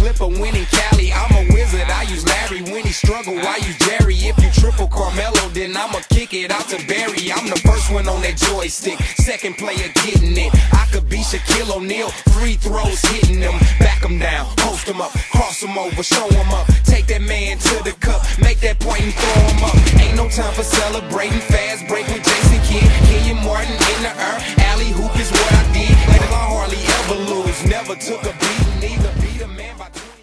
Clipper winning Cali. I'm a wizard, I use Larry. When he struggle, I use Jerry. If you triple Carmelo, then I'ma kick it out to Barry. I'm the first one on that joystick, second player getting it. I could be Shaquille O'Neal, free throws hitting them. Back them down, post them up, cross them over, show them up. Take that man to the cup, make that point and throw him up. Ain't no time for celebrating, fast break with Jason Kidd. Kenyon Martin in the air, alley hoop is what I did. Like I hardly ever lose, never took a beating, neither beat a man by 20.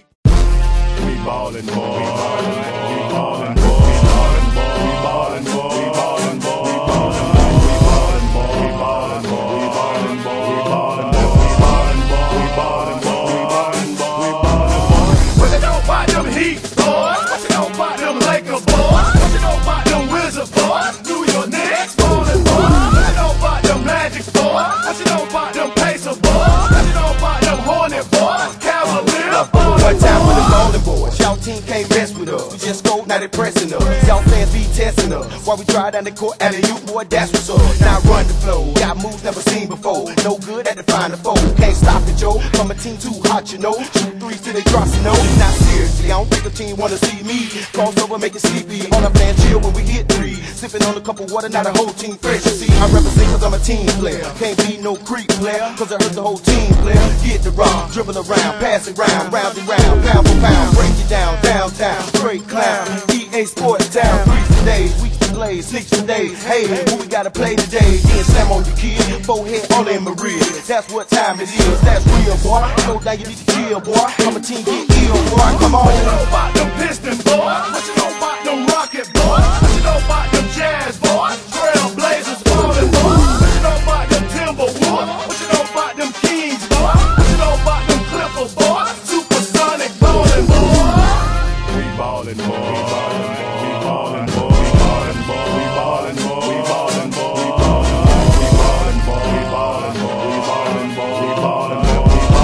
We ballin', boy. We ballin', boy. We ballin', boy. We ballin', boy. We ballin', boy. We ballin', boy. We ballin', boy. We ballin', boy. We ballin', boy. We ballin', boy. We ballin', boy. We ballin', boy. We ballin', boy. What you know about them Heat boys? What you know about them Lakers boys? What you know about them Wizards boys? New York Knicks ballin' boys. What you know about them Magic boys? What you know about them Pacers boys? What you know about them Hornet boys? Cavaliers boys. One time with the ballin' boys, y'all team can't mess with us. We just go, now they pressing us. Y'all fans be testing us. While we drive down the court, and you boy, that's what's up. Now run the flow, got moves never seen before. No good at the final four. Can't stop it, Joe. From a team too hot, you know. Shoot threes till they drop, you know. Not seriously, I don't think a team wanna see me. Cross over, make it sleepy. On a plan, chill when we hit three. Sipping on a cup of water, not a whole team fresh. You see, I represent cause I'm a team player. Can't be no creep player, cause I hurt the whole team player. Get the rock, dribble around, pass it round, round and round, pound for pound. Break it down, downtown, straight clown. EA Sports Town, 3 today, weeks to play, 6 today. Hey, who we gotta play today? Getting slam on your kid, forehead all in Maria. That's what time it is, that's real, boy. Go down, you need to chill, boy. I'm a team get ill, boy. Come on. What you know about them Piston boys? What you know about them Rocket boys? What you know about them Jazz boys? Trailblazers ballin' boys? What you know about them Timberwolves? What you know about them Kings boys? What you know about them Clipper boys? Supersonic ballin' boys? We ballin' boys. We ballin' boys. We ballin' boys. We ballin' boys. We ballin' boys. We ballin' boys. We ballin' boys. We ballin' boys. We ballin' boys.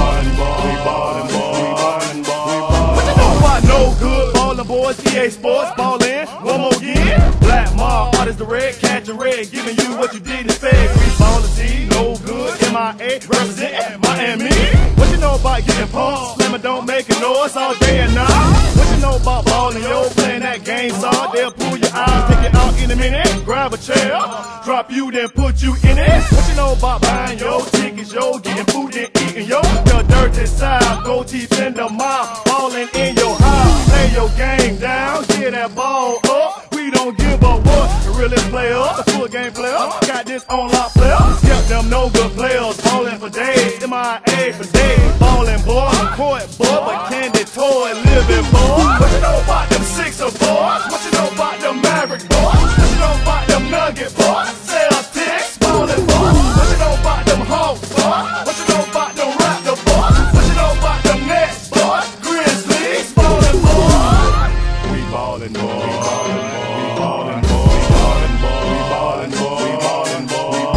We ballin' boys. We ballin' boys. We ballin' boys. What you know about no good ballin' boys? EA Sports ballin'. One more again. Black Mob, artist the red, catch a red, giving you what you did instead. We ballin' T, no good. MIA, represent Miami. What you know about getting pumped? Slammer don't make a noise all day and night. What you know about ballin', yo? Playing that game, son. They'll pull your eyes, take you out in a minute. Grab a chair, drop you, then put you in it. What you know about buying your tickets, yo? Getting food and eating, yo? The dirty side, go teeth in the mouth, ballin' in your house. Lay your game down, get that ball up. We don't give a what. The realest player, the full game player. Got this on lock player. Skip them no good players, ballin' for days. MIA for days, ballin' boy. Court boy, but candy toy living boy. What you know about them Sixer boys? What you know about them Maverick boys? What you know about them Nugget boys? Celtics ballin' boys. What you know about them Hawks boys? What you know about them Raptor boys? What you know about them Nets boys? Grizzlies ballin' boys. We ballin' boys. We ballin' boys. We ballin' boys. We ballin' boys. We ballin' boys. We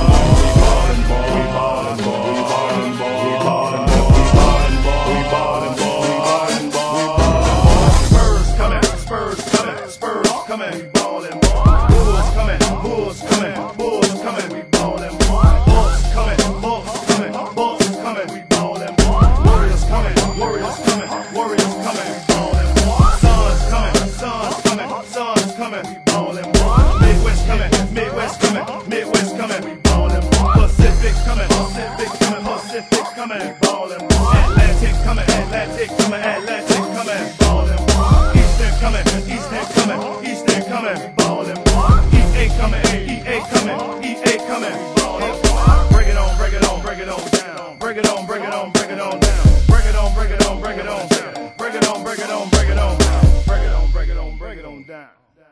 ballin' boys. We ballin' boys. We ballin' boys. We ballin' boys. We ballin' boys. We ballin' boys. We ballin' boys. We ballin' boys. Spurs coming. Spurs coming. Spurs coming. We ballin' boys. Bulls coming. Bulls coming. Bulls coming. We ballin' boys. Bulls coming. Bulls coming. Bulls coming. We ballin' boys. Warriors coming. Warriors coming. Warriors coming. We ballin' boys. Suns coming. Suns coming. Suns coming. We ballin' boys. Midwest coming. Midwest coming. Midwest coming. We ballin' boys. Pacific coming. Pacific coming. Pacific coming. We ballin' boys. Atlantic coming. Atlantic coming. Atlantic coming. We ballin' boys. Eastern coming. Eastern coming. Eastern coming. We ballin' boys. EA coming. EA coming. EA coming. We ballin' boys. Break it on. Break it on. Break it on down. Break it on. Break it on. Break it on down. Break it on. Break it on. Break it on down. Break it on. Break it on. Break it on down. Break it on. Break it on. Break it on down.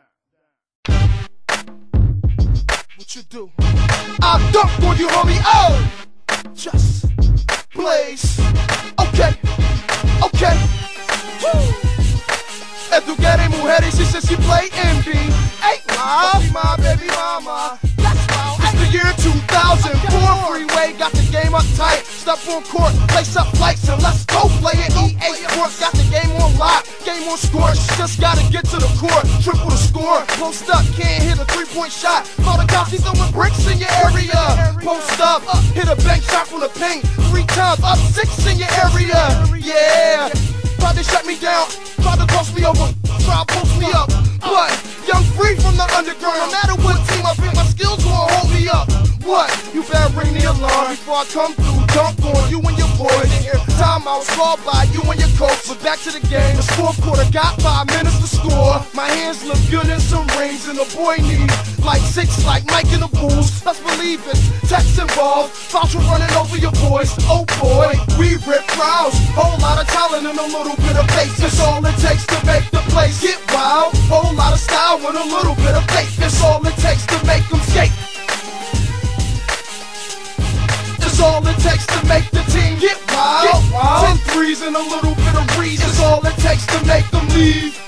What you do? I dunk on you, homie. Oh, just blaze. Okay, okay. Woo. Educaré mujeres y si play MB. Hey, my baby mama. It's the year 2004. Freeway got the game up tight. Step on court, place up lights and let's go play it. EA Sports got the game on lock, game on score. Just gotta get to the court, triple the score. Post up, can't hit a 3-point shot. Call the cops, he's throwing bricks in your area. Post up, hit a bank shot from the paint. 3 times, up 6 in your area. Yeah. I come through, dunk on you and your boys. Timeout, score by you and your coach. But back to the game, the fourth quarter, got 5 minutes to score. My hands look good in some rings, and the boy needs like 6 like Mike in the Bulls. Let's believe it, text involved, Fauci running over your boys. Oh boy, we rip crowds, whole lot of talent and a little bit of faith. That's all it takes to make the place get wild. Whole lot of style and a little bit of faith. That's all it takes to make them skate. That's all it takes to make the team get wild. 10 threes and a little bit of breeze. That's all it takes to make them leave.